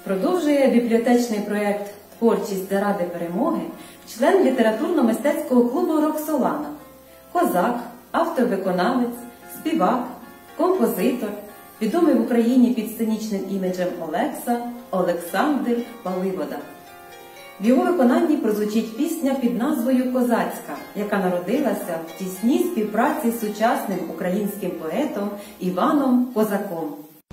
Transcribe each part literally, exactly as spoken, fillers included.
Продовжує бібліотечний проєкт «Творчість заради перемоги» член літературно-мистецького клубу «Роксолана», козак, автор-виконавець, співак, композитор, відомий в Україні під сценічним іміджем Олекса Олександр Паливода. В його виконанні прозвучить пісня під назвою «Козацька», яка народилася в тісній співпраці з сучасним українським поетом Іваном Козаком.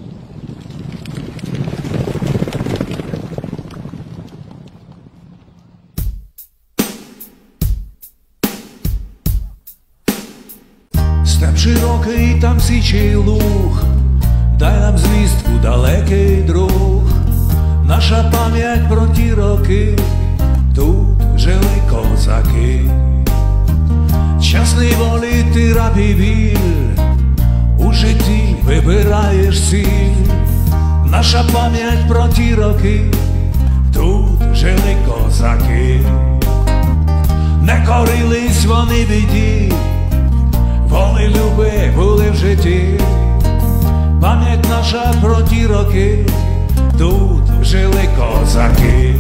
Степ широкий, там січий луг, дай нам звістку, далекий друг. Наша пам'ять про ті роки, тут жили козаки. Час неволі, ти раб і біль, у житті вибираєш ціль. Наша пам'ять про ті роки, тут жили козаки. Не корились вони біді, вони люби були в житті. Пам'ять наша про ті роки, тут жили козаки.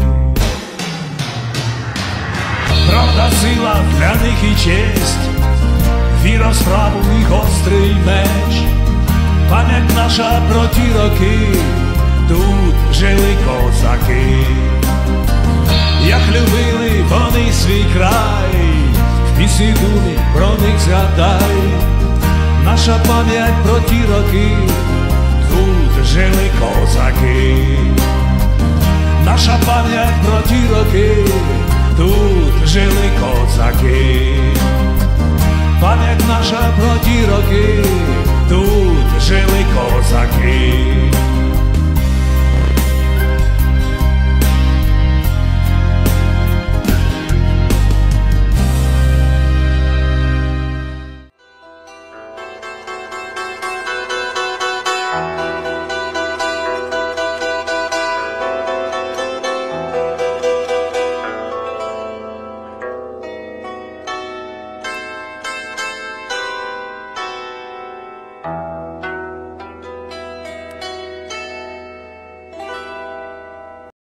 Правда, сила для них і честь, віра в справу і гострий меч. Пам'ять наша про ті роки, тут жили козаки. Як любили вони свій край, в пісні думі про них згадай. Наша пам'ять про ті роки, тут жили козаки. Наша пам'ять про ті роки, тут жили козаки. Пам'ять наша про ті роки, тут жили козаки.